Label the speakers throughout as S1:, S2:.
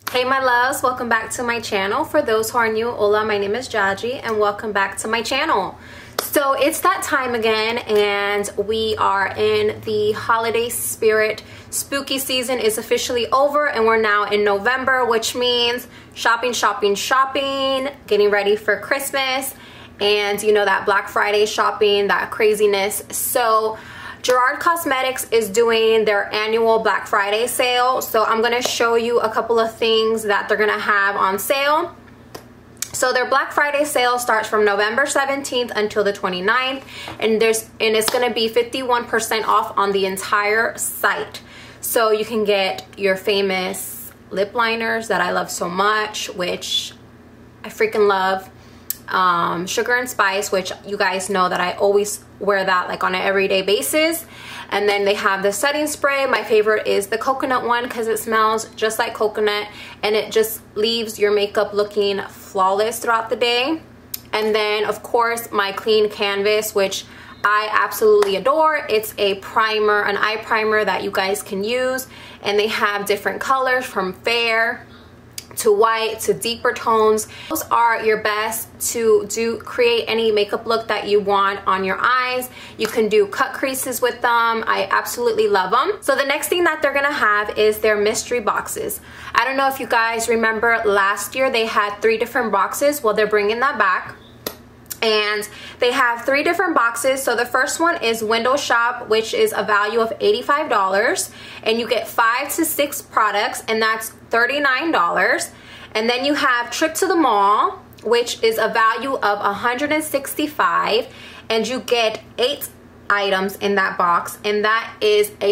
S1: Hey my loves, welcome back to my channel. For those who are new, hola, my name is Jaji and welcome back to my channel. So it's that time again and we are in the holiday spirit. Spooky season is officially over and we're now in November, which means shopping, getting ready for Christmas and you know that Black Friday shopping, that craziness. So Gerard Cosmetics is doing their annual Black Friday sale. So I'm going to show you a couple of things that they're going to have on sale. So their Black Friday sale starts from November 17th until the 29th. And it's going to be 51% off on the entire site. So you can get your famous lip liners that I love so much, which I freaking love. Sugar and Spice, which you guys know that I always wear that like on an everyday basis. And then they have the setting spray. My favorite is the coconut one because it smells just like coconut and it just leaves your makeup looking flawless throughout the day. And then of course my clean canvas, which I absolutely adore. It's a primer, an eye primer that you guys can use, and they have different colors from fair to white to deeper tones. Those are your best to create any makeup look that you want on your eyes. You can do cut creases with them. I absolutely love them. So the next thing that they're gonna have is their mystery boxes. I don't know if you guys remember last year they had 3 different boxes. Well, they're bringing that back. And they have 3 different boxes. So the first one is window shop, which is a value of $85, and you get 5 to 6 products, and that's $39. And then you have trip to the mall, which is a value of $165, and you get 8 items in that box, and that is a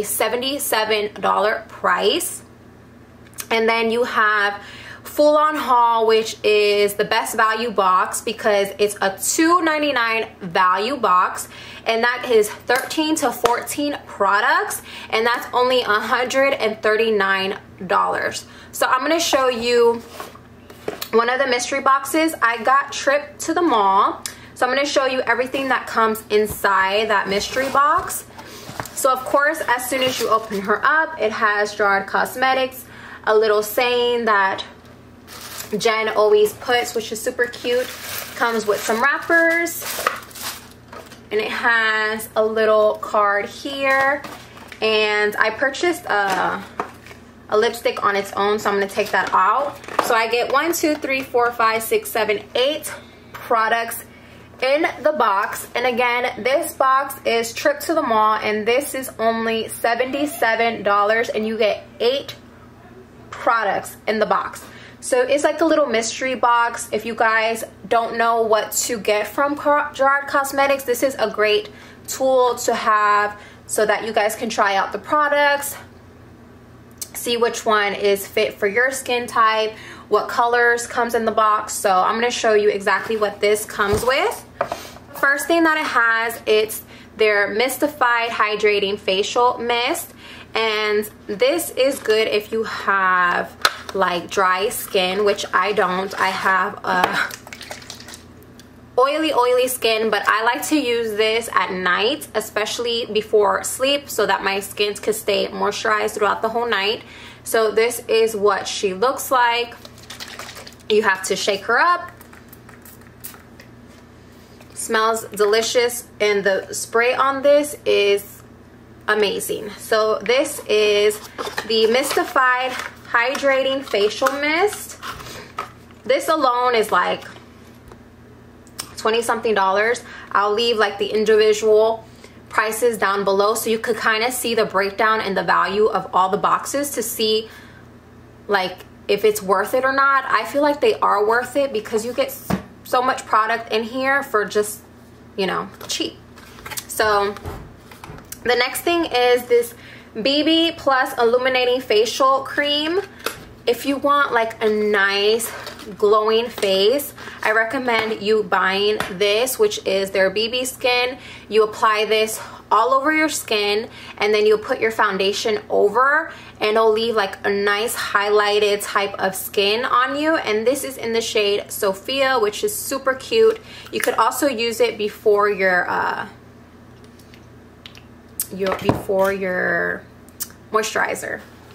S1: $77 price. And then you have full on haul, which is the best value box because it's a $2.99 value box, and that is 13 to 14 products, and that's only $139. So I'm going to show you one of the mystery boxes. I got trip to the mall, so I'm going to show you everything that comes inside that mystery box. So of course, as soon as you open her up, it has Gerard Cosmetics, a little saying that Jen always puts, which is super cute. Comes with some wrappers, and it has a little card here. And I purchased a lipstick on its own, so I'm going to take that out. So I get 1, 2, 3, 4, 5, 6, 7, 8 products in the box. And again, this box is trip to the mall, and this is only $77, and you get 8 products in the box. So it's like a little mystery box. If you guys don't know what to get from Gerard Cosmetics, this is a great tool to have so that you guys can try out the products, see which one is fit for your skin type, what colors comes in the box. So I'm going to show you exactly what this comes with. First thing that it has, it's their Mistified Hydrating Facial Mist. And this is good if you have like dry skin, which I don't. I have a oily skin, but I like to use this at night, especially before sleep, so that my skin could stay moisturized throughout the whole night. So this is what she looks like. You have to shake her up. Smells delicious, and the spray on this is amazing. So this is the Mistified Hydrating Facial Mist. This alone is like 20 something dollars. I'll leave like the individual prices down below so you could kind of see the breakdown and the value of all the boxes to see like if it's worth it or not. I feel like they are worth it because you get so much product in here for just, you know, cheap. So the next thing is this BB Plus Illuminating Facial Cream. If you want like a nice glowing face, I recommend you buying this, which is their BB Skin. You apply this all over your skin, and then you put your foundation over, and it'll leave like a nice highlighted type of skin on you. And this is in the shade Sophia, which is super cute. You could also use it before your moisturizer.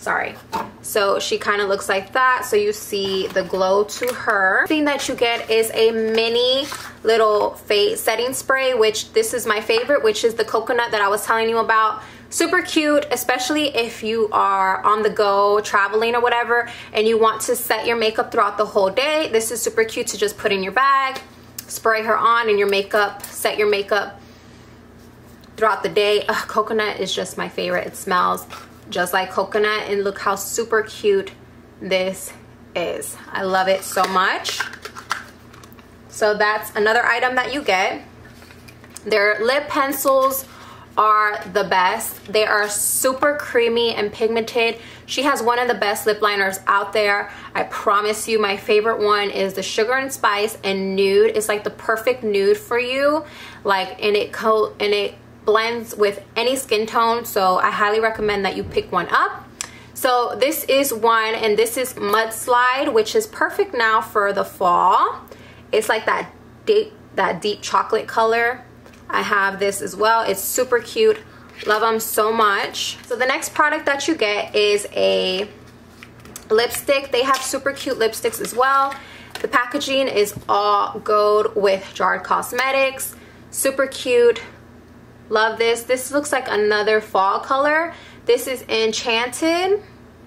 S1: Sorry. So she kind of looks like that. So you see the glow to her. The thing that you get is a mini little face setting spray, which this is my favorite, which is the coconut that I was telling you about. Super cute, especially if you are on the go traveling or whatever and you want to set your makeup throughout the whole day. This is super cute to just put in your bag, spray her on in your makeup, set your makeup throughout the day. Ugh, coconut is just my favorite. It smells just like coconut, and look how super cute this is. I love it so much. So that's another item that you get. Their lip pencils are the best. They are super creamy and pigmented. She has one of the best lip liners out there. I promise you, my favorite one is the Sugar and Spice and Nude. It's like the perfect nude for you, like, and it blends with any skin tone, so I highly recommend that you pick one up. So this is one, and this is Mudslide, which is perfect now for the fall. It's like that deep chocolate color. I have this as well. It's super cute. Love them so much. So the next product that you get is a lipstick. They have super cute lipsticks as well. The packaging is all gold with Jarred Cosmetics. Super cute. Love this. This looks like another fall color. This is Enchanted.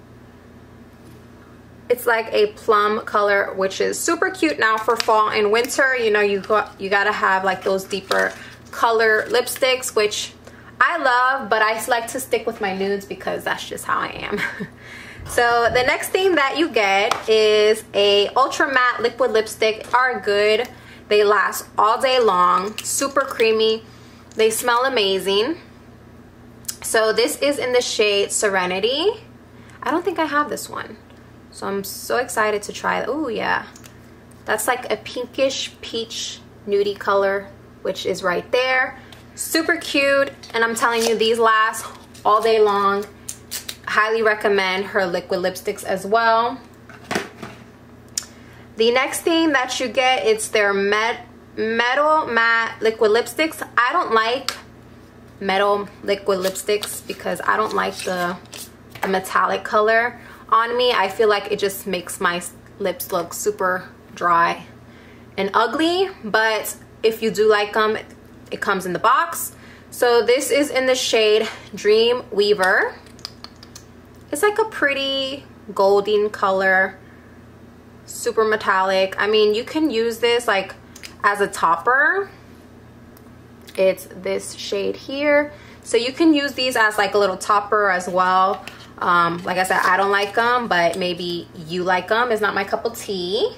S1: It's like a plum color, which is super cute now for fall and winter. You know, you gotta have like those deeper color lipsticks, which I love, but I like to stick with my nudes because that's just how I am. So the next thing that you get is a ultra matte liquid lipstick. Are good. They last all day long. Super creamy. They smell amazing. So this is in the shade Serenity. I don't think I have this one, so I'm so excited to try it. Oh yeah, that's like a pinkish peach nudie color, which is right there. Super cute, and I'm telling you, these last all day long. Highly recommend her liquid lipsticks as well. The next thing that you get, it's their Metal Matte liquid lipsticks. I don't like metal liquid lipsticks because I don't like the metallic color on me. I feel like it just makes my lips look super dry and ugly, but if you do like them, it comes in the box. So this is in the shade Dream Weaver. It's like a pretty golden color, super metallic. I mean, you can use this like as a topper. It's this shade here, so you can use these as like a little topper as well. Like I said, I don't like them, but maybe you like them. It's not my cup of tea.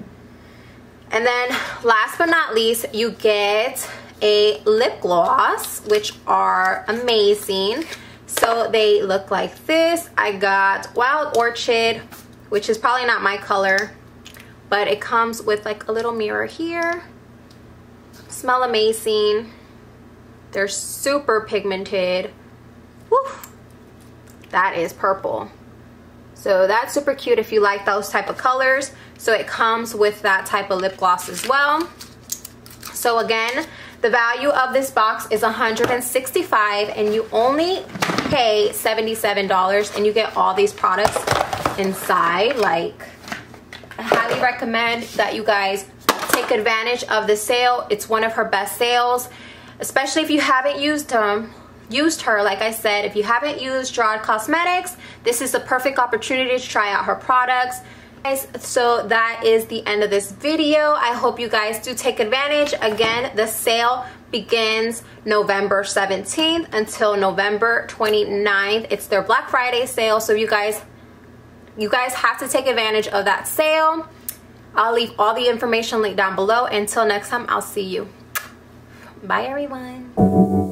S1: And then last but not least, you get a lip gloss, which are amazing. So they look like this. I got Wild Orchid, which is probably not my color, but it comes with like a little mirror here. Smell amazing. They're super pigmented. Woo. That is purple. So that's super cute if you like those type of colors. So it comes with that type of lip gloss as well. So again, the value of this box is $165 and you only pay $77, and you get all these products inside. Like, I highly recommend that you guys take advantage of the sale. It's one of her best sales, especially if you haven't used her. Like I said, if you haven't used Jarred Cosmetics, this is the perfect opportunity to try out her products. So that is the end of this video. I hope you guys do take advantage. Again, the sale begins November 17th until November 29th. It's their Black Friday sale, so you guys have to take advantage of that sale. I'll leave all the information linked down below. Until next time, I'll see you. Bye everyone.